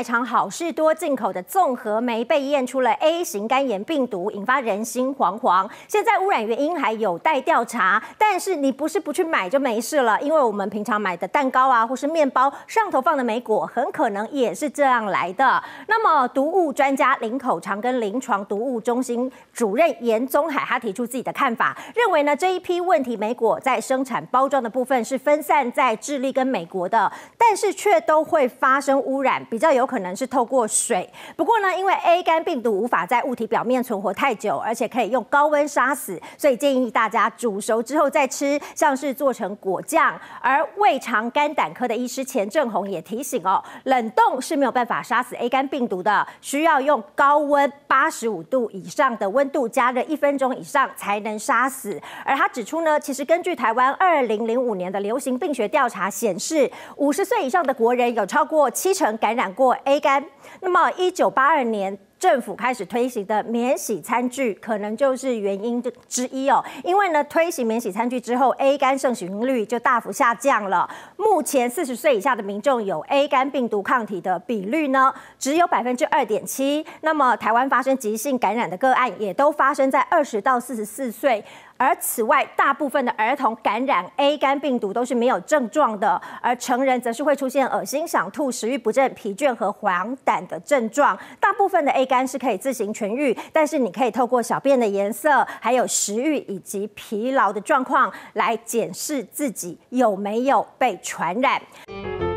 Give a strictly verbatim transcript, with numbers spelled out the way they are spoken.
台厂好事多进口的综合酶被验出了 A 型肝炎病毒，引发人心惶惶。现在污染原因还有待调查，但是你不是不去买就没事了，因为我们平常买的蛋糕啊，或是面包上头放的莓果，很可能也是这样来的。那么，毒物专家林口长跟临床毒物中心主任严宗海，他提出自己的看法，认为呢这一批问题莓果在生产包装的部分是分散在智利跟美国的，但是却都会发生污染，比较有可能是透过水。不过呢，因为 A 肝病毒无法在物体表面存活太久，而且可以用高温杀死，所以建议大家煮熟之后再吃，像是做成果酱。而胃肠肝胆科的医师钱正宏也提醒哦，冷冻是没有办法杀死 A 肝病毒的，需要用高温八十五度以上的温度加热一分钟以上才能杀死。而他指出呢，其实根据台湾二零零五年的流行病学调查显示，五十岁以上的国人有超过七成感染过 A 肝。那么，一九八二年政府开始推行的免洗餐具，可能就是原因之一哦。因为呢，推行免洗餐具之后 ，A 肝盛行率就大幅下降了。目前四十岁以下的民众有 A 肝病毒抗体的比率呢，只有百分之二点七。那么，台湾发生急性感染的个案，也都发生在二十到四十四岁。而此外，大部分的儿童感染 A 肝病毒都是没有症状的，而成人则是会出现恶心、想吐、食欲不振、疲倦和黄疸的症状。大部分的 A 肝是可以自行痊愈，但是你可以透过小便的颜色、还有食欲以及疲劳的状况来检视自己有没有被传染。